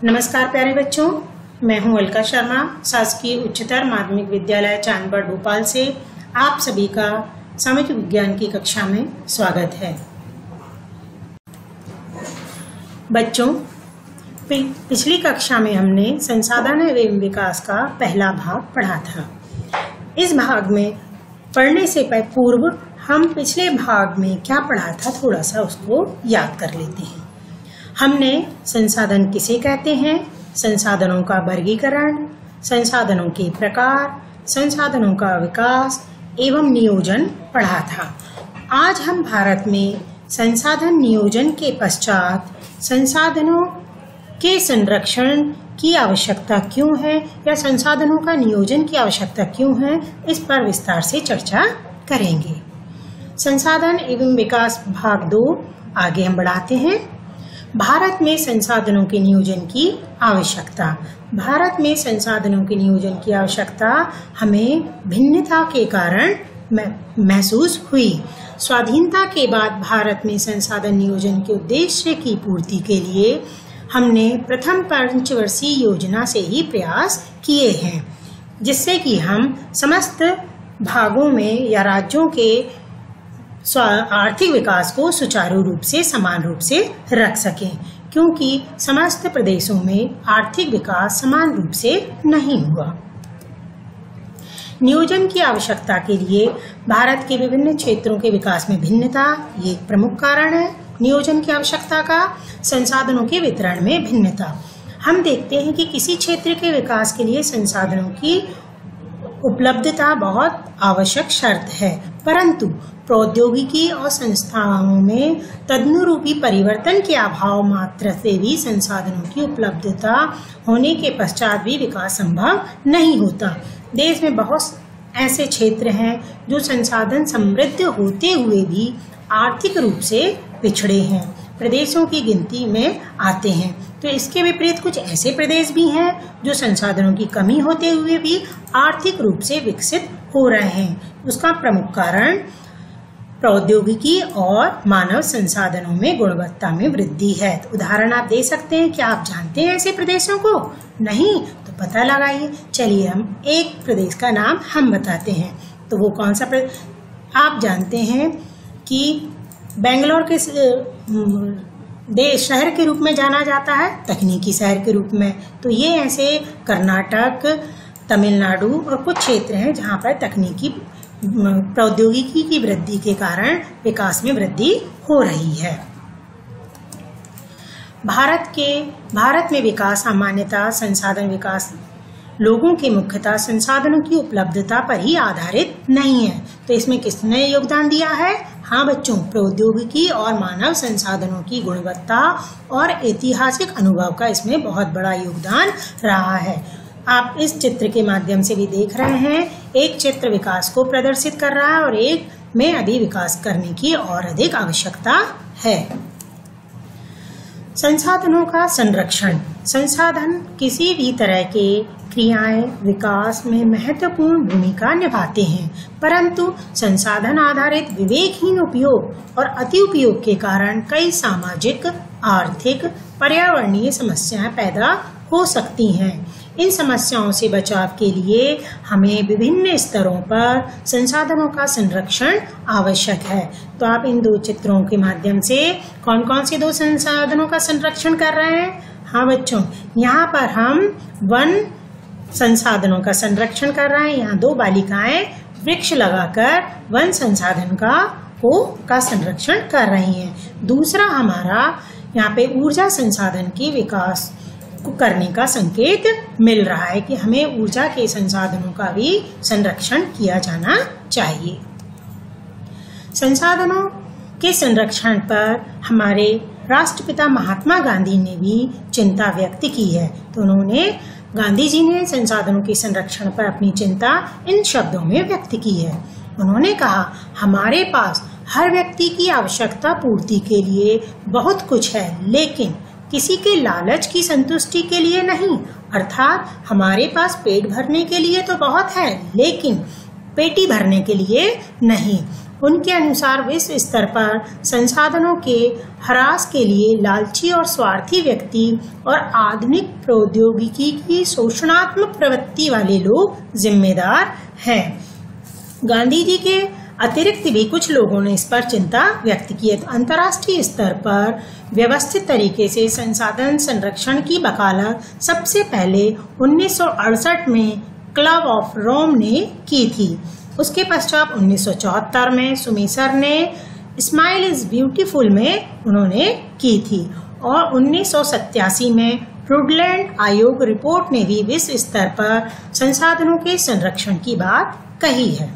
नमस्कार प्यारे बच्चों, मैं हूं अलका शर्मा, शासकीय उच्चतर माध्यमिक विद्यालय चांदबड़ भोपाल से आप सभी का सामाजिक विज्ञान की कक्षा में स्वागत है। बच्चों, पिछली कक्षा में हमने संसाधन एवं विकास का पहला भाग पढ़ा था। इस भाग में पढ़ने से पूर्व हम पिछले भाग में क्या पढ़ा था थोड़ा सा उसको याद कर लेते हैं। हमने संसाधन किसे कहते हैं, संसाधनों का वर्गीकरण, संसाधनों के प्रकार, संसाधनों का विकास एवं नियोजन पढ़ा था। आज हम भारत में संसाधन नियोजन के पश्चात संसाधनों के संरक्षण की आवश्यकता क्यों है या संसाधनों का नियोजन की आवश्यकता क्यों है, इस पर विस्तार से चर्चा करेंगे। संसाधन एवं विकास भाग 2 आगे हम बढ़ाते हैं। भारत में संसाधनों के नियोजन की आवश्यकता। भारत में संसाधनों के नियोजन की आवश्यकता हमें भिन्नता के कारण महसूस हुई। स्वाधीनता के बाद भारत में संसाधन नियोजन के उद्देश्य की पूर्ति के लिए हमने प्रथम पंचवर्षीय योजना से ही प्रयास किए हैं, जिससे कि हम समस्त भागों में या राज्यों के आर्थिक विकास को सुचारू रूप से समान रूप से रख सकें, क्योंकि समस्त प्रदेशों में आर्थिक विकास समान रूप से नहीं हुआ। नियोजन की आवश्यकता के लिए भारत के विभिन्न क्षेत्रों के विकास में भिन्नता ये एक प्रमुख कारण है। नियोजन की आवश्यकता का संसाधनों के वितरण में भिन्नता। हम देखते हैं कि किसी क्षेत्र के विकास के लिए संसाधनों की उपलब्धता बहुत आवश्यक शर्त है, परंतु प्रौद्योगिकी और संस्थाओं में तदनुरूपी परिवर्तन के अभाव मात्र से भी संसाधनों की उपलब्धता होने के पश्चात भी विकास संभव नहीं होता। देश में बहुत ऐसे क्षेत्र हैं जो संसाधन समृद्ध होते हुए भी आर्थिक रूप से पिछड़े हैं, प्रदेशों की गिनती में आते हैं। तो इसके विपरीत कुछ ऐसे प्रदेश भी हैं जो संसाधनों की कमी होते हुए भी आर्थिक रूप से विकसित हो रहे हैं। उसका प्रमुख कारण प्रौद्योगिकी और मानव संसाधनों में गुणवत्ता में वृद्धि है। तो उदाहरण आप दे सकते हैं। क्या आप जानते हैं ऐसे प्रदेशों को? नहीं तो पता लगाइए। चलिए हम एक प्रदेश का नाम हम बताते हैं। तो वो कौन सा प्रदेश? आप जानते हैं कि बेंगलोर के शहर के रूप में जाना जाता है, तकनीकी शहर के रूप में। तो ये ऐसे कर्नाटक, तमिलनाडु और कुछ क्षेत्र हैं जहाँ पर तकनीकी प्रौद्योगिकी की वृद्धि के कारण विकास में वृद्धि हो रही है। भारत में विकास सामान्यतः संसाधन विकास लोगों के मुख्यतः संसाधनों की उपलब्धता पर ही आधारित नहीं है। तो इसमें किसने योगदान दिया है? हाँ बच्चों, प्रौद्योगिकी और मानव संसाधनों की गुणवत्ता और ऐतिहासिक अनुभव का इसमें बहुत बड़ा योगदान रहा है। आप इस चित्र के माध्यम से भी देख रहे हैं। एक चित्र विकास को प्रदर्शित कर रहा है और एक में अभी विकास करने की और अधिक आवश्यकता है। संसाधनों का संरक्षण। संसाधन किसी भी तरह के क्रियाएं विकास में महत्वपूर्ण भूमिका निभाते हैं, परंतु संसाधन आधारित विवेकहीन उपयोग और अति उपयोग के कारण कई सामाजिक, आर्थिक, पर्यावरणीय समस्याएं पैदा हो सकती हैं। इन समस्याओं से बचाव के लिए हमें विभिन्न स्तरों पर संसाधनों का संरक्षण आवश्यक है। तो आप इन दो चित्रों के माध्यम से कौन कौन से दो संसाधनों का संरक्षण कर रहे हैं? हाँ बच्चों, यहाँ पर हम वन संसाधनों का संरक्षण कर रहे हैं। यहाँ दो बालिकाएं वृक्ष लगाकर वन संसाधन का संरक्षण कर रही हैं। दूसरा हमारा यहाँ पे ऊर्जा संसाधन की विकास करने का संकेत मिल रहा है कि हमें ऊर्जा के संसाधनों का भी संरक्षण किया जाना चाहिए। संसाधनों के संरक्षण पर हमारे राष्ट्रपिता महात्मा गांधी ने भी चिंता व्यक्त की है। तो गांधी जी ने संसाधनों के संरक्षण पर अपनी चिंता इन शब्दों में व्यक्त की है। उन्होंने कहा, हमारे पास हर व्यक्ति की आवश्यकता पूर्ति के लिए बहुत कुछ है, लेकिन किसी के लालच की संतुष्टि के लिए नहीं। अर्थात हमारे पास पेट भरने के लिए तो बहुत है, लेकिन पेटी भरने के लिए नहीं। उनके अनुसार विश्व स्तर पर संसाधनों के ह्रास के लिए लालची और स्वार्थी व्यक्ति और आधुनिक प्रौद्योगिकी की शोषणात्मक प्रवृत्ति वाले लोग जिम्मेदार हैं। गांधी जी के अतिरिक्त भी कुछ लोगों ने इस पर चिंता व्यक्त की है। तो अंतर्राष्ट्रीय स्तर पर व्यवस्थित तरीके से संसाधन संरक्षण की वकालत सबसे पहले 1968 में क्लब ऑफ रोम ने की थी। उसके पश्चात 1974 में सुमेसर ने स्माइल इज ब्यूटीफुल में उन्होंने की थी और 1987 में ब्रुडलैंड आयोग रिपोर्ट ने भी विश्व स्तर पर संसाधनों के संरक्षण की बात कही है।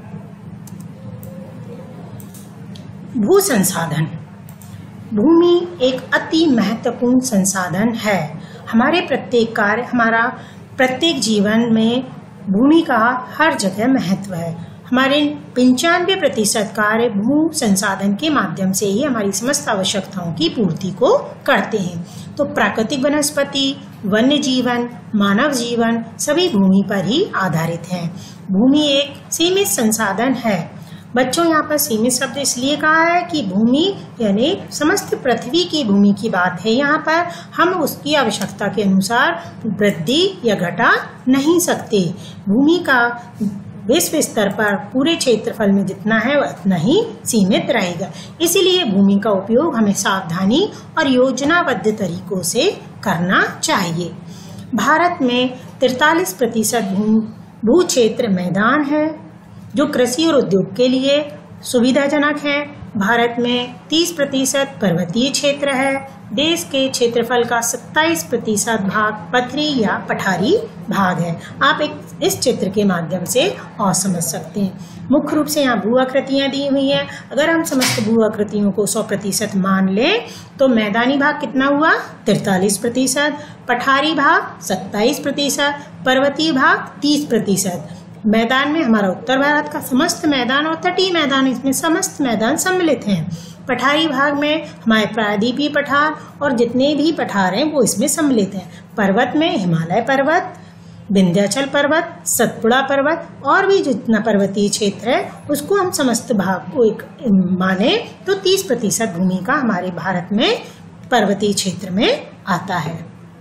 भू संसाधन। भूमि एक अति महत्वपूर्ण संसाधन है। हमारे प्रत्येक कार्य, हमारा प्रत्येक जीवन में भूमि का हर जगह महत्व है। हमारे 95% कार्य भू संसाधन के माध्यम से ही हमारी समस्त आवश्यकताओं की पूर्ति को करते हैं। तो प्राकृतिक वनस्पति, वन्य जीवन, मानव जीवन सभी भूमि पर ही आधारित हैं। भूमि एक सीमित संसाधन है। बच्चों, यहाँ पर सीमित शब्द इसलिए कहा है कि भूमि यानी समस्त पृथ्वी की भूमि की बात है। यहाँ पर हम उसकी आवश्यकता के अनुसार वृद्धि या घटा नहीं सकते। भूमि का विश्व स्तर पर पूरे क्षेत्रफल में जितना है वह उतना ही सीमित रहेगा। इसीलिए भूमि का उपयोग हमें सावधानी और योजनाबद्ध तरीकों से करना चाहिए। भारत में 43% भू क्षेत्र मैदान है जो कृषि और उद्योग के लिए सुविधाजनक है। भारत में 30% पर्वतीय क्षेत्र है। देश के क्षेत्रफल का 27% भाग पथरी या पठारी भाग है। आप इस चित्र के माध्यम से और समझ सकते हैं। मुख्य रूप से यहाँ भू आकृतियाँ दी हुई हैं। अगर हम समस्त भू आकृतियों को 100% मान लें तो मैदानी भाग कितना हुआ? 43%, पठारी भाग 27%, पर्वतीय भाग 30%। मैदान में हमारा उत्तर भारत का समस्त मैदान और तटीय मैदान, इसमें समस्त मैदान सम्मिलित हैं। पठारी भाग में हमारे प्रायद्वीपीय पठार और जितने भी पठार हैं वो इसमें सम्मिलित हैं। पर्वत में हिमालय पर्वत, विंध्याचल पर्वत, सतपुड़ा पर्वत और भी जितना पर्वतीय क्षेत्र है उसको हम समस्त भाग को एक माने तो 30% भूमि का हमारे भारत में पर्वतीय क्षेत्र में आता है।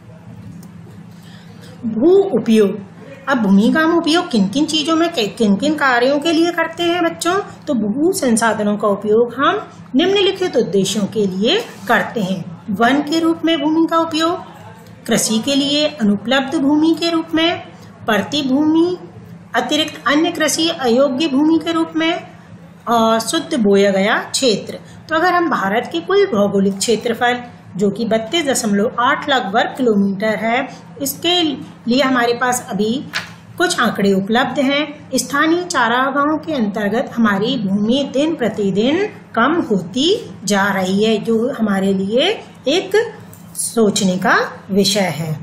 भू उपयोग। अब भूमि का हम उपयोग किन किन चीजों में, किन किन कार्यों के लिए करते हैं बच्चों? तो भू संसाधनों का उपयोग हम निम्नलिखित उद्देश्यों के लिए करते हैं। वन के रूप में भूमि का उपयोग, कृषि के लिए अनुपलब्ध भूमि के रूप में, परती भूमि, अतिरिक्त अन्य कृषि अयोग्य भूमि के रूप में और शुद्ध बोया गया क्षेत्र। तो अगर हम भारत के कुल भौगोलिक क्षेत्रफल जो कि 32.8 लाख वर्ग किलोमीटर है, इसके लिए हमारे पास अभी कुछ आंकड़े उपलब्ध हैं। स्थानीय चारागाहों के अंतर्गत हमारी भूमि दिन प्रतिदिन कम होती जा रही है, जो हमारे लिए एक सोचने का विषय है।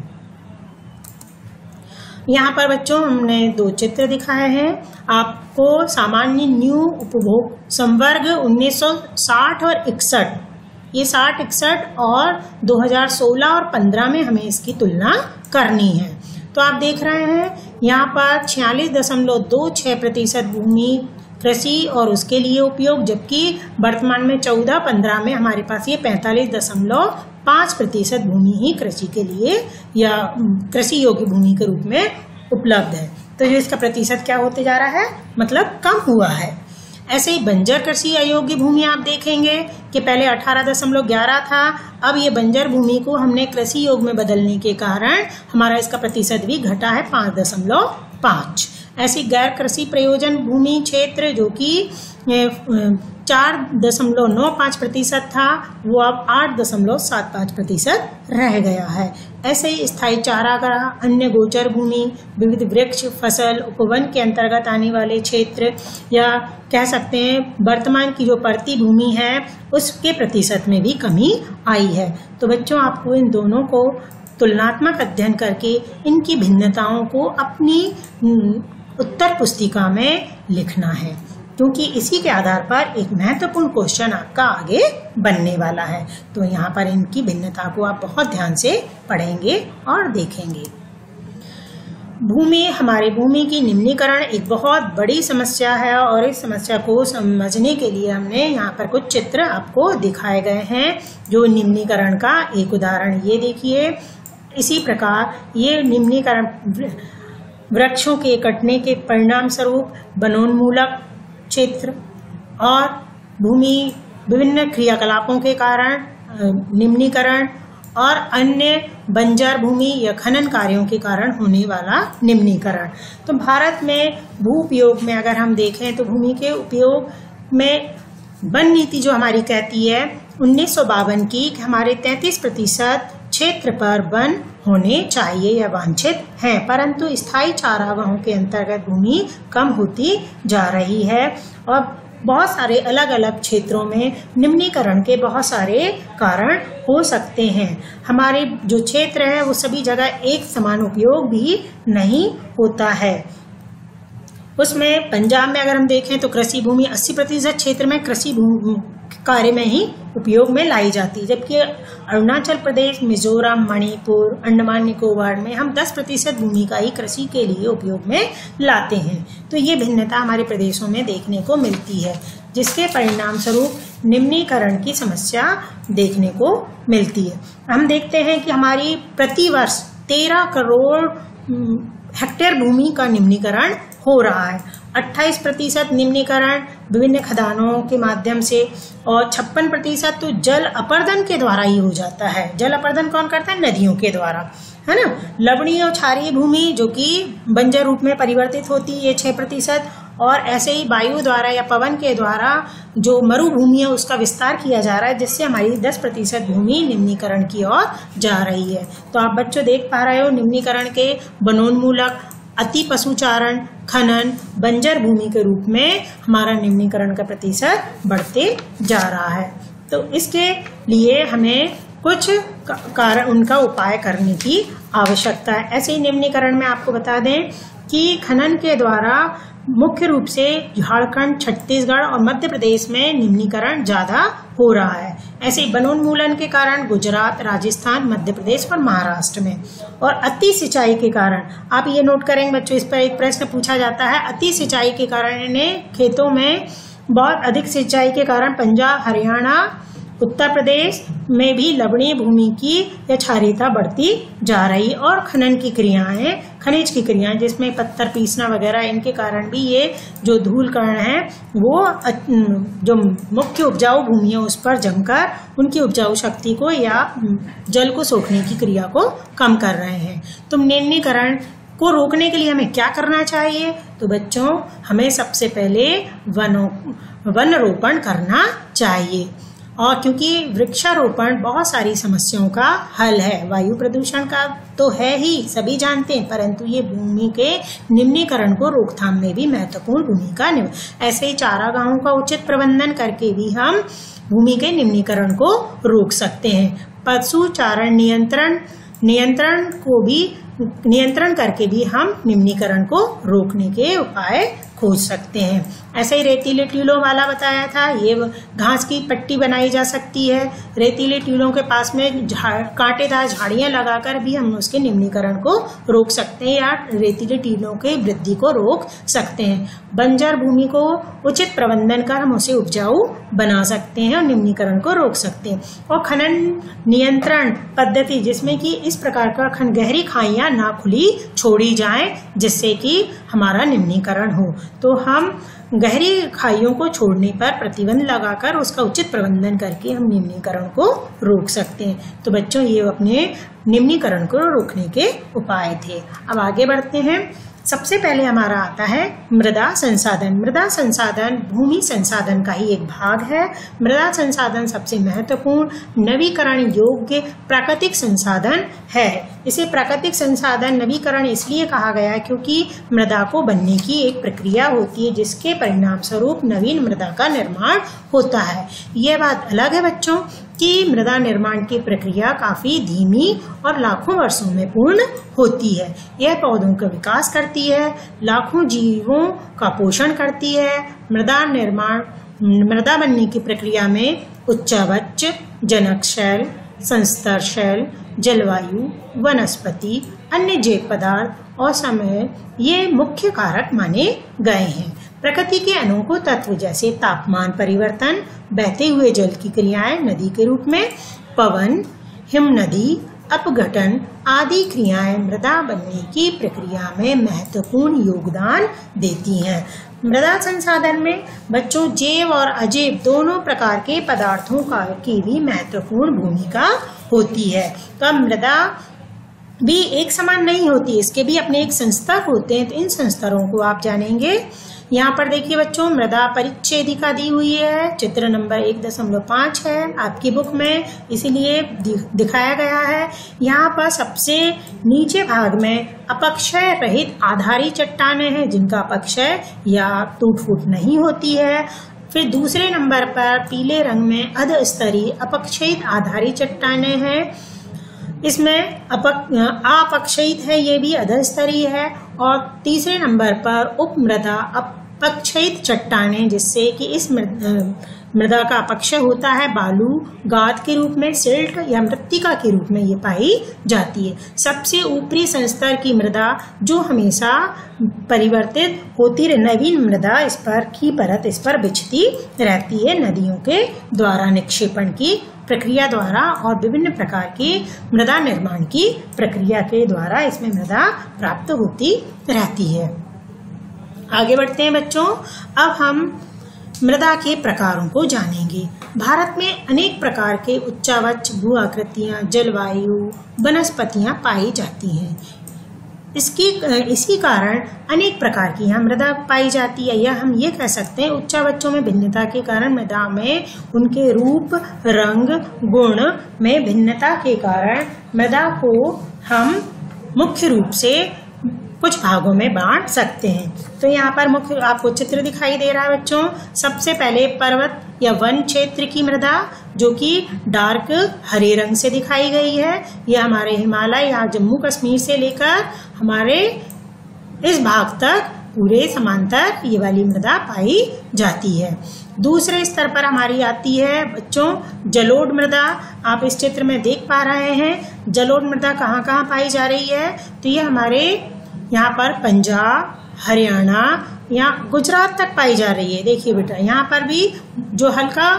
यहाँ पर बच्चों हमने 2 चित्र दिखाए हैं आपको। सामान्य न्यू उपभोग संवर्ग 1960 और 61, ये 60, 61 और 2016 और 15 में हमें इसकी तुलना करनी है। तो आप देख रहे हैं यहाँ पर 46.26% भूमि कृषि और उसके लिए उपयोग, जबकि वर्तमान में 14-15 में हमारे पास ये 45.5% भूमि ही कृषि के लिए या कृषि योग्य भूमि के रूप में उपलब्ध है। तो जो इसका प्रतिशत क्या होते जा रहा है, मतलब कम हुआ है। ऐसे ही बंजर कृषि अयोग्य भूमि आप देखेंगे कि पहले 18.11 था, अब ये बंजर भूमि को हमने कृषि योग्य में बदलने के कारण हमारा इसका प्रतिशत भी घटा है 5.5। ऐसी गैर कृषि प्रयोजन भूमि क्षेत्र जो कि 4.95% था वो अब 8.75% रह गया है। ऐसे ही स्थायी चारागाह, अन्य गोचर भूमि, विविध वृक्ष, फसल, उपवन के अंतर्गत आने वाले क्षेत्र या कह सकते हैं वर्तमान की जो परती भूमि है उसके प्रतिशत में भी कमी आई है। तो बच्चों आपको इन दोनों को तुलनात्मक अध्ययन करके इनकी भिन्नताओं को अपनी उत्तर पुस्तिका में लिखना है, क्योंकि इसी के आधार पर एक महत्वपूर्ण क्वेश्चन आपका आगे बनने वाला है। तो यहाँ पर इनकी भिन्नता को आप बहुत ध्यान से पढ़ेंगे और देखेंगे। भूमि, हमारी भूमि की निम्नीकरण एक बहुत बड़ी समस्या है और इस समस्या को समझने के लिए हमने यहाँ पर कुछ चित्र आपको दिखाए गए हैं जो निम्नीकरण का एक उदाहरण। ये देखिए, इसी प्रकार ये निम्नीकरण वृक्षों के कटने के परिणाम स्वरूप वनोन्मूलक क्षेत्र और भूमि विभिन्न क्रियाकलापों के कारण निम्नीकरण और अन्य बंजर भूमि या खनन कार्यों के कारण होने वाला निम्नीकरण। तो भारत में भू उपयोग में अगर हम देखें तो भूमि के उपयोग में वन नीति जो हमारी कहती है 1952 की कि हमारे 33% क्षेत्र पर वन होने चाहिए या वांछित हैं, परंतु स्थायी चारागाहों के अंतर्गत भूमि कम होती जा रही है और बहुत सारे अलग अलग क्षेत्रों में निम्नीकरण के बहुत सारे कारण हो सकते हैं। हमारे जो क्षेत्र है वो सभी जगह एक समान उपयोग भी नहीं होता है। उसमें पंजाब में अगर हम देखें तो कृषि भूमि 80% क्षेत्र में कृषि कार्य में ही उपयोग में लाई जाती है, जबकि अरुणाचल प्रदेश, मिजोरम, मणिपुर, अंडमान निकोबार में हम 10% भूमि का ही कृषि के लिए उपयोग में लाते हैं। तो ये भिन्नता हमारे प्रदेशों में देखने को मिलती है, जिसके परिणाम स्वरूप निम्नीकरण की समस्या देखने को मिलती है। हम देखते हैं कि हमारी प्रतिवर्ष 13 करोड़ हेक्टेयर भूमि का निम्नीकरण हो रहा है। 28% निम्नीकरण विभिन्न खदानों के माध्यम से और 56% तो जल अपर्दन के द्वारा ही हो जाता है। जल अपर्दन कौन करता है? नदियों के द्वारा, है ना। लवणीय और क्षारीय भूमि जो कि बंजर रूप में परिवर्तित होती है, ये 6%, और ऐसे ही वायु द्वारा या पवन के द्वारा जो मरुभूमि है उसका विस्तार किया जा रहा है, जिससे हमारी 10% भूमि निम्नीकरण की ओर जा रही है। तो आप बच्चों देख पा रहे हो निम्नीकरण के वनोन्मूलक, अति पशुचारण, खनन, बंजर भूमि के रूप में हमारा निम्नीकरण का प्रतिशत बढ़ते जा रहा है। तो इसके लिए हमें कुछ कारण उनका उपाय करने की आवश्यकता है। ऐसे ही निम्नीकरण में आपको बता दें कि खनन के द्वारा मुख्य रूप से झारखंड, छत्तीसगढ़ और मध्य प्रदेश में निम्नीकरण ज्यादा हो रहा है। ऐसे ही वनोन्मूलन के कारण गुजरात, राजस्थान, मध्य प्रदेश और महाराष्ट्र में। और अति सिंचाई के कारण आप ये नोट करेंगे बच्चों, इस पर एक प्रश्न पूछा जाता है। अति सिंचाई के कारण इन्हें खेतों में बहुत अधिक सिंचाई के कारण पंजाब, हरियाणा, उत्तर प्रदेश में भी लवणीय भूमि की या क्षारीयता बढ़ती जा रही और खनन की क्रियाएं, खनिज की क्रियाएं जिसमें पत्थर पीसना वगैरह, इनके कारण भी ये जो धूल कण है वो जो मुख्य उपजाऊ भूमि है उस पर जमकर उनकी उपजाऊ शक्ति को या जल को सोखने की क्रिया को कम कर रहे हैं। तो निम्नीकरण को रोकने के लिए हमें क्या करना चाहिए? तो बच्चों हमें सबसे पहले वन रोपण करना चाहिए, और क्योंकि वृक्षारोपण बहुत सारी समस्याओं का हल है। वायु प्रदूषण का तो है ही, सभी जानते हैं, परंतु ये भूमि के निम्नीकरण को रोकथाम में भी महत्वपूर्ण भूमिका निभा। ऐसे ही चारागाहों का उचित प्रबंधन करके भी हम भूमि के निम्नीकरण को रोक सकते हैं। पशु चारण नियंत्रण करके भी हम निम्नीकरण को रोकने के उपाय खोज सकते हैं। ऐसे ही रेतीले टीलों वाला बताया था, ये घास की पट्टी बनाई जा सकती है। रेतीले टीलों के पास में कांटेदार झाड़ियां लगाकर भी हम उसके निम्नीकरण को रोक सकते हैं या रेतीले टीलों की वृद्धि को रोक सकते हैं। बंजर भूमि को उचित प्रबंधन कर हम उसे उपजाऊ बना सकते हैं और निम्नीकरण को रोक सकते हैं। और खनन नियंत्रण पद्धति, जिसमें कि इस प्रकार का गहरी खाइयां ना खुली छोड़ी जाए जिससे कि हमारा निम्नीकरण हो। तो हम गहरी खाइयों को छोड़ने पर प्रतिबंध लगाकर उसका उचित प्रबंधन करके हम निम्नीकरण को रोक सकते हैं। तो बच्चों ये अपने निम्नीकरण को रोकने के उपाय थे। अब आगे बढ़ते हैं। सबसे पहले हमारा आता है मृदा संसाधन। मृदा संसाधन भूमि संसाधन का ही एक भाग है। मृदा संसाधन सबसे महत्वपूर्ण नवीकरण योग्य प्राकृतिक संसाधन है। इसे प्राकृतिक संसाधन नवीकरण इसलिए कहा गया है क्योंकि मृदा को बनने की एक प्रक्रिया होती है जिसके परिणाम स्वरूप नवीन मृदा का निर्माण होता है। यह बात अलग है बच्चों कि मृदा निर्माण की प्रक्रिया काफी धीमी और लाखों वर्षों में पूर्ण होती है। यह पौधों का विकास करती है, लाखों जीवों का पोषण करती है। मृदा बनने की प्रक्रिया में उच्चावच, जनक शैल, संस्तर शैल, जलवायु, वनस्पति, अन्य जैव पदार्थ और समय ये मुख्य कारक माने गए हैं। प्रकृति के अनोखो तत्व जैसे तापमान परिवर्तन, बहते हुए जल की क्रियाएं नदी के रूप में, पवन, हिमनदी, अपघटन आदि क्रियाएं मृदा बनने की प्रक्रिया में महत्वपूर्ण योगदान देती हैं। मृदा संसाधन में बच्चों जैव और अजैव दोनों प्रकार के पदार्थों की भी महत्वपूर्ण भूमिका होती है। तो मृदा भी एक समान नहीं होती, इसके भी अपने एक संस्तर होते हैं। तो इन संस्तरों को आप जानेंगे। यहाँ पर देखिए बच्चों, मृदा परिच्छेदिका दी हुई है, चित्र नंबर 1.5 है आपकी बुक में, इसीलिए दिखाया गया है। यहाँ पर सबसे नीचे भाग में अपक्षय रहित आधारी चट्टानें हैं, जिनका अपक्षय या टूट फूट नहीं होती है। फिर दूसरे नंबर पर पीले रंग में अधस्तरीय अपक्षयित आधारी चट्टानें हैं, इसमें अपक्षयित है, ये भी अधस्तरीय है। और तीसरे नंबर पर उपमृदा अपक्षयित चट्टानें, जिससे कि इस मृदा का अपक्षय होता है बालू, गाद के रूप में, सिल्ट या मृत्तिका के रूप में ये पाई जाती है। सबसे ऊपरी संस्तर की मृदा जो हमेशा परिवर्तित होती रहे, नवीन मृदा इस पर की परत इस पर बिछती रहती है नदियों के द्वारा, निक्षेपण की प्रक्रिया द्वारा और विभिन्न प्रकार की मृदा निर्माण की प्रक्रिया के द्वारा इसमें मृदा प्राप्त होती रहती है। आगे बढ़ते हैं बच्चों, अब हम मृदा के प्रकारों को जानेंगे। भारत में अनेक प्रकार के उच्चावच भू आकृतियां, जलवायु, वनस्पतियां पाई जाती हैं। इसी कारण अनेक प्रकार की यहाँ मृदा पाई जाती है, या हम ये कह सकते हैं उच्चावचों में भिन्नता के कारण मृदा में उनके रूप, रंग, गुण में भिन्नता के कारण मृदा को हम मुख्य रूप से कुछ भागों में बांट सकते हैं। तो यहाँ पर मुख्य आपको चित्र दिखाई दे रहा है बच्चों। सबसे पहले पर्वत या वन क्षेत्र की मृदा, जो कि डार्क हरे रंग से दिखाई गई है। यह हमारे हिमालय या जम्मू कश्मीर से लेकर हमारे इस भाग तक पूरे समांतर ये वाली मृदा पाई जाती है। दूसरे स्तर पर हमारी आती है बच्चों जलोढ़ मृदा। आप इस चित्र में देख पा रहे हैं जलोढ़ मृदा कहाँ कहाँ पाई जा रही है। तो ये हमारे यहाँ पर पंजाब, हरियाणा या गुजरात तक पाई जा रही है। देखिए बेटा, यहाँ पर भी जो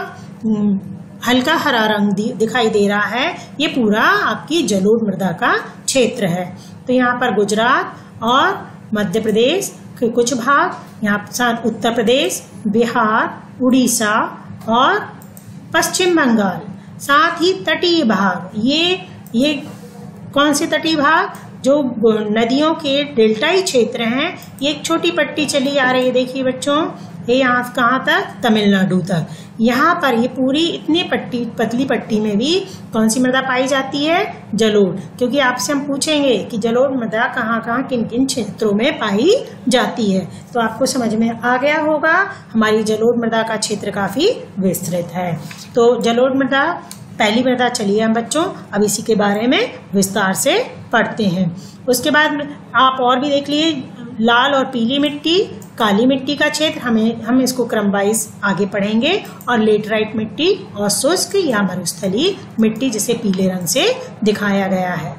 हल्का हरा रंग दिखाई दे रहा है, ये पूरा आपकी जलोढ़ मृदा का क्षेत्र है। तो यहाँ पर गुजरात और मध्य प्रदेश के कुछ भाग, यहाँ साथ उत्तर प्रदेश, बिहार, उड़ीसा और पश्चिम बंगाल, साथ ही तटीय भाग, ये कौन से तटीय भाग, जो नदियों के डेल्टाई क्षेत्र हैं। ये एक छोटी पट्टी चली आ रही है, देखिए बच्चों, ये यहाँ कहाँ तक, तमिलनाडु तक। यहाँ पर ये पूरी इतनी पतली पट्टी में भी कौन सी मृदा पाई जाती है, जलोढ़। क्योंकि आपसे हम पूछेंगे कि जलोढ़ मृदा कहाँ कहाँ किन किन क्षेत्रों में पाई जाती है, तो आपको समझ में आ गया होगा हमारी जलोढ़ मृदा का क्षेत्र काफी विस्तृत है। तो जलोढ़ मृदा पहली मृदा चलिए हम बच्चों अब इसी के बारे में विस्तार से पढ़ते हैं। उसके बाद आप और भी देख लीजिए, लाल और पीली मिट्टी, काली मिट्टी का क्षेत्र, हम इसको क्रम वाइज आगे पढ़ेंगे। और लेटराइट मिट्टी और शुष्क या मरुस्थलीय मिट्टी, जिसे पीले रंग से दिखाया गया है।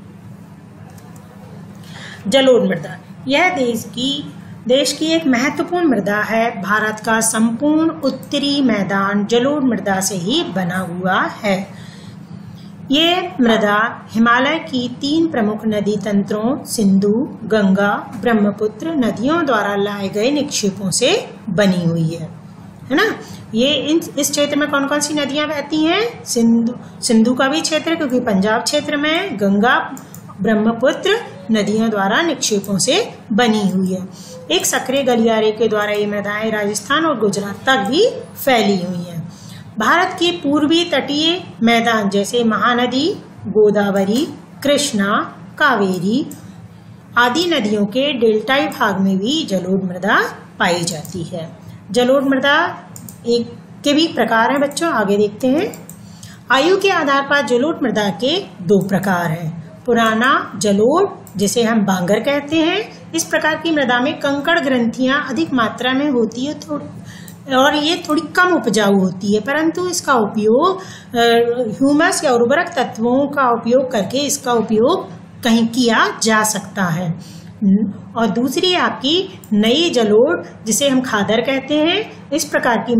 जलोढ़ मृदा यह देश की एक महत्वपूर्ण मृदा है। भारत का संपूर्ण उत्तरी मैदान जलोढ़ मृदा से ही बना हुआ है। ये मृदा हिमालय की 3 प्रमुख नदी तंत्रों सिंधु, गंगा, ब्रह्मपुत्र नदियों द्वारा लाए गए निक्षेपों से बनी हुई है ना। ये इस क्षेत्र में कौन कौन सी नदियां बहती हैं, सिंधु का भी क्षेत्र, क्योंकि पंजाब क्षेत्र में गंगा, ब्रह्मपुत्र नदियों द्वारा निक्षेपों से बनी हुई है। एक सक्रिय गलियारे के द्वारा ये मृदाएं राजस्थान और गुजरात तक भी फैली हुई हैं। भारत के पूर्वी तटीय मैदान जैसे महानदी, गोदावरी, कृष्णा, कावेरी आदि नदियों के डेल्टाई भाग में भी जलोढ़ मृदा पाई जाती है। जलोढ़ मृदा के भी प्रकार हैं बच्चों, आगे देखते हैं। आयु के आधार पर जलोढ़ मृदा के 2 प्रकार हैं। पुराना जलोढ़, जिसे हम बांगर कहते हैं, इस प्रकार की मृदा में कंकड़ ग्रंथियां अधिक मात्रा में होती है और ये थोड़ी कम उपजाऊ होती है, परंतु इसका उपयोग ह्यूमस या उर्वरक तत्वों का उपयोग करके इसका उपयोग कहीं किया जा सकता है। और दूसरी आपकी नई जलोढ़, जिसे हम खादर कहते हैं। इस प्रकार की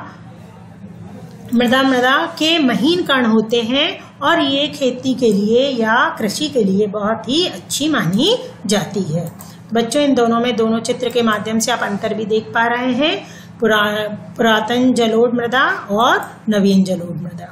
मृदा के महीन कण होते हैं और ये खेती के लिए या कृषि के लिए बहुत ही अच्छी मानी जाती है। बच्चों, इन दोनों में दोनों चित्र के माध्यम से आप अंतर भी देख पा रहे हैं, पुरातन जलोढ़ मृदा और नवीन जलोढ़ मृदा।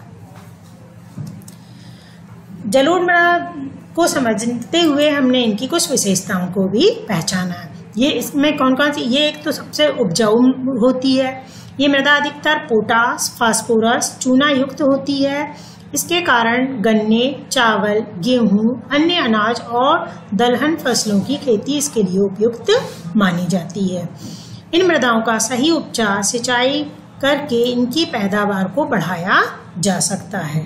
जलोढ़ मृदा को समझते हुए हमने इनकी कुछ विशेषताओं को भी पहचाना। ये इसमें कौन कौन सी, ये एक तो सबसे उपजाऊ होती है। ये मृदा अधिकतर पोटास, फास्फोरस, चूना युक्त होती है। इसके कारण गन्ने, चावल, गेहूं, अन्य अनाज और दलहन फसलों की खेती इसके लिए उपयुक्त मानी जाती है। इन मृदाओं का सही उपचार, सिंचाई करके इनकी पैदावार को बढ़ाया जा सकता है।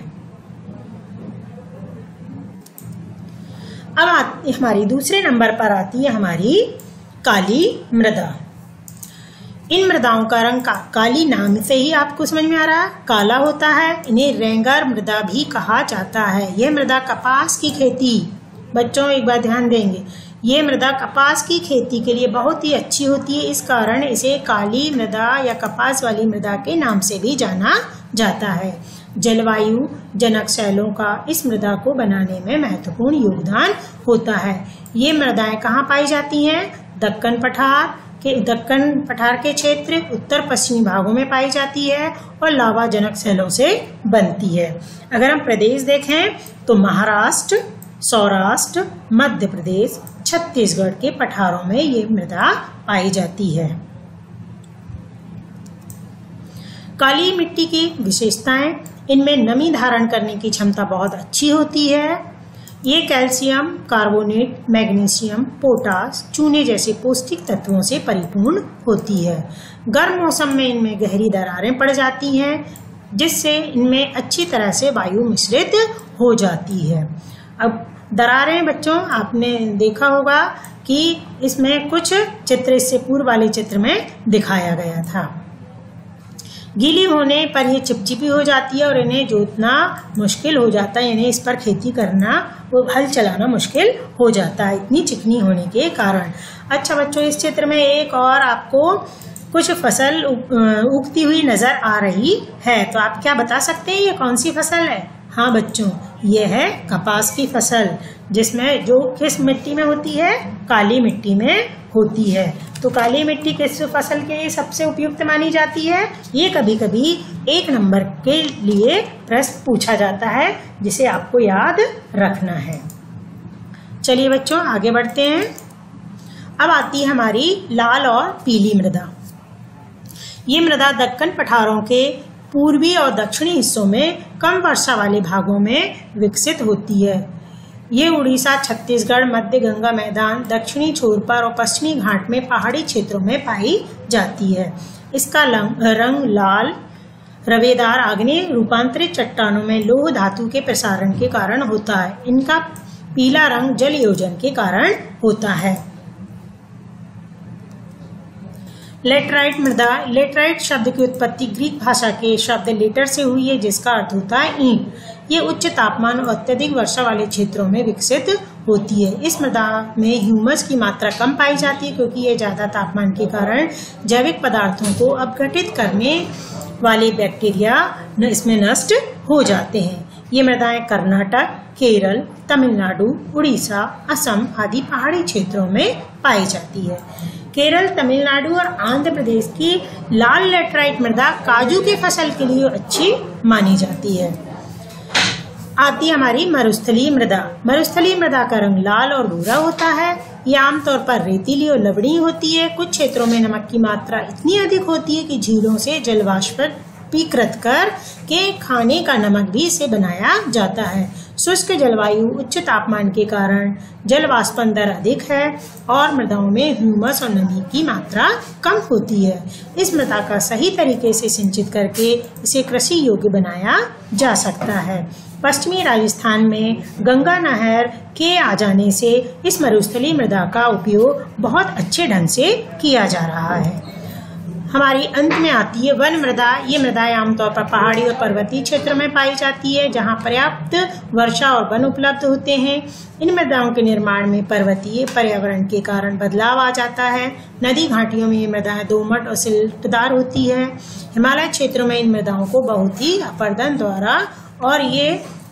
अब हमारी दूसरे नंबर पर आती है हमारी काली मृदा। इन मृदाओं का रंग काली नाम से ही आपको समझ में आ रहा है, काला होता है। इन्हें रेंगर मृदा भी कहा जाता है। यह मृदा कपास की खेती, बच्चों एक बार ध्यान देंगे, ये मृदा कपास की खेती के लिए बहुत ही अच्छी होती है। इस कारण इसे काली मृदा या कपास वाली मृदा के नाम से भी जाना जाता है। जलवायु जनक शैलों का इस मृदा को बनाने में महत्वपूर्ण योगदान होता है। ये मृदाएं कहाँ पाई जाती हैं? दक्कन पठार के क्षेत्र, उत्तर पश्चिमी भागों में पाई जाती है और लावा जनक शैलों से बनती है। अगर हम प्रदेश देखें तो महाराष्ट्र, सौराष्ट्र, मध्य प्रदेश, छत्तीसगढ़ के पठारों में ये मृदा पाई जाती है। काली मिट्टी की विशेषताएं, इनमें नमी धारण करने की क्षमता बहुत अच्छी होती है। ये कैल्शियम कार्बोनेट, मैग्नीशियम, पोटास, चूने जैसे पौष्टिक तत्वों से परिपूर्ण होती है। गर्म मौसम में इनमें गहरी दरारें पड़ जाती हैं, जिससे इनमें अच्छी तरह से वायु मिश्रित हो जाती है। अब दरारें बच्चों आपने देखा होगा कि इसमें कुछ चित्र इससे पूर्व वाले चित्र में दिखाया गया था। गीली होने पर ये चिपचिपी हो जाती है और इन्हें जोतना मुश्किल हो जाता है, इन्हें इस पर खेती करना, वो हल चलाना मुश्किल हो जाता है इतनी चिकनी होने के कारण। अच्छा बच्चों, इस चित्र में एक और आपको कुछ फसल उगती हुई नजर आ रही है, तो आप क्या बता सकते हैं ये कौन सी फसल है? हाँ बच्चों, ये है कपास की फसल, जिसमें जो किस मिट्टी में होती है? काली मिट्टी में होती है। तो काली मिट्टी किस फसल के लिए सबसे उपयुक्त मानी जाती है? ये कभी कभी 1 नंबर के लिए प्रश्न पूछा जाता है, जिसे आपको याद रखना है। चलिए बच्चों आगे बढ़ते हैं। अब आती है हमारी लाल और पीली मृदा। ये मृदा दक्कन पठारों के पूर्वी और दक्षिणी हिस्सों में कम वर्षा वाले भागों में विकसित होती है। ये उड़ीसा, छत्तीसगढ़, मध्य गंगा मैदान, दक्षिणी छोर पर और पश्चिमी घाट में पहाड़ी क्षेत्रों में पाई जाती है। इसका रंग लाल रवेदार आग्नेय रूपांतरित चट्टानों में लौह धातु के प्रसारण के कारण होता है। इनका पीला रंग जल योजन के कारण होता है। लेटराइट मृदा, लेटराइट शब्द की उत्पत्ति ग्रीक भाषा के शब्द लेटर से हुई है, जिसका अर्थ होता है ईंट। ये उच्च तापमान और अत्यधिक वर्षा वाले क्षेत्रों में विकसित होती है। इस मृदा में ह्यूमस की मात्रा कम पाई जाती है, क्योंकि ये ज्यादा तापमान के कारण जैविक पदार्थों को अपघटित करने वाले बैक्टीरिया इसमें नष्ट हो जाते हैं। ये मृदाएं कर्नाटक, केरल, तमिलनाडु, उड़ीसा, असम आदि पहाड़ी क्षेत्रों में पाई जाती है। केरल, तमिलनाडु और आंध्र प्रदेश की लाल लेटराइट मृदा काजू की फसल के लिए अच्छी मानी जाती है। आती है हमारी मरुस्थलीय मृदा। मरुस्थलीय मृदा का रंग लाल और भूरा होता है। ये आमतौर पर रेतीली और लवणीय होती है। कुछ क्षेत्रों में नमक की मात्रा इतनी अधिक होती है कि झीलों से जलवाष्पीकृत कर के खाने का नमक भी इसे बनाया जाता है। शुष्क जलवायु, उच्च तापमान के कारण जल वाष्पन दर अधिक है और मृदाओं में ह्यूमस और नमी की मात्रा कम होती है। इस मृदा का सही तरीके से सिंचित करके इसे कृषि योग्य बनाया जा सकता है। पश्चिमी राजस्थान में गंगा नहर के आ जाने से इस मरुस्थलीय मृदा का उपयोग बहुत अच्छे ढंग से किया जा रहा है। हमारी अंत में आती है वन मृदा। ये मृदाएं आमतौर पर पहाड़ी और पर्वतीय क्षेत्र में पाई जाती है, जहां पर्याप्त वर्षा और वन उपलब्ध होते हैं। इन मृदाओं के निर्माण में पर्वतीय पर्यावरण के कारण बदलाव आ जाता है। नदी घाटियों में ये मृदाएं दोमट और सिल्टदार होती है। हिमालय क्षेत्रों में इन मृदाओं को बहुत ही अपर्दन द्वारा और ये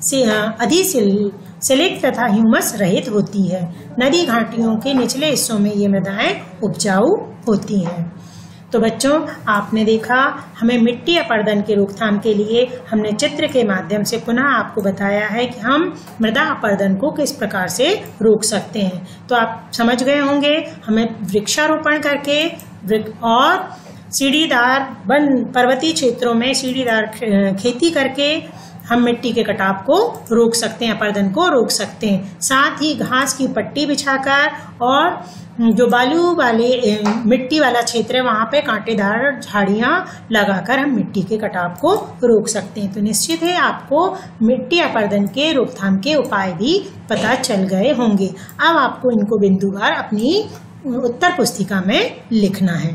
सिलिक तथा ह्यूमस रहित होती है। नदी घाटियों के निचले हिस्सों में ये मृदाएं उपजाऊ होती हैं। तो बच्चों, आपने देखा, हमें मिट्टी अपर्दन के रोकथाम के लिए हमने चित्र के माध्यम से पुनः आपको बताया है कि हम मृदा अपर्दन को किस प्रकार से रोक सकते हैं। तो आप समझ गए होंगे, हमें वृक्षारोपण करके और सीढ़ीदार वन पर्वतीय क्षेत्रों में सीढ़ीदार खेती करके हम मिट्टी के कटाव को रोक सकते हैं, अपर्दन को रोक सकते हैं। साथ ही घास की पट्टी बिछाकर और जो बालू वाले मिट्टी वाला क्षेत्र है वहाँ पे कांटेदार झाड़ियाँ लगाकर हम मिट्टी के कटाव को रोक सकते हैं। तो निश्चित है आपको मिट्टी अपर्दन के रोकथाम के उपाय भी पता चल गए होंगे। अब आपको इनको बिंदुवार अपनी उत्तर पुस्तिका में लिखना है।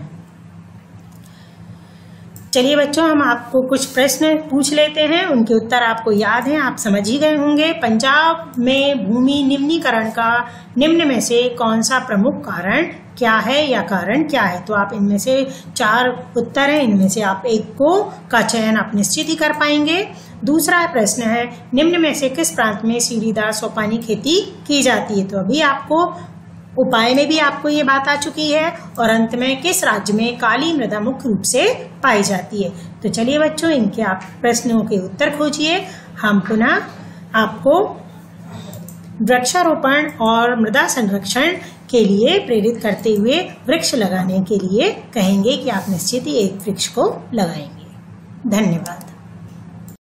चलिए बच्चों, हम आपको कुछ प्रश्न पूछ लेते हैं, उनके उत्तर आपको याद हैं, आप समझ ही गए होंगे। पंजाब में भूमि निम्नीकरण का निम्न में से कौन सा प्रमुख कारण क्या है या कारण क्या है? तो आप इनमें से 4 उत्तर हैं, इनमें से आप एक का चयन आप निश्चित ही कर पाएंगे। दूसरा प्रश्न है, निम्न में से किस प्रांत में सीढ़ीदार सोपानी खेती की जाती है? तो अभी आपको उपाय में भी आपको ये बात आ चुकी है। और अंत में किस राज्य में काली मृदा मुख्य रूप से पाई जाती है? तो चलिए बच्चों, इनके आप प्रश्नों के उत्तर खोजिए। हम पुनः आपको वृक्षारोपण और मृदा संरक्षण के लिए प्रेरित करते हुए वृक्ष लगाने के लिए कहेंगे कि आप निश्चित ही एक वृक्ष को लगाएंगे। धन्यवाद।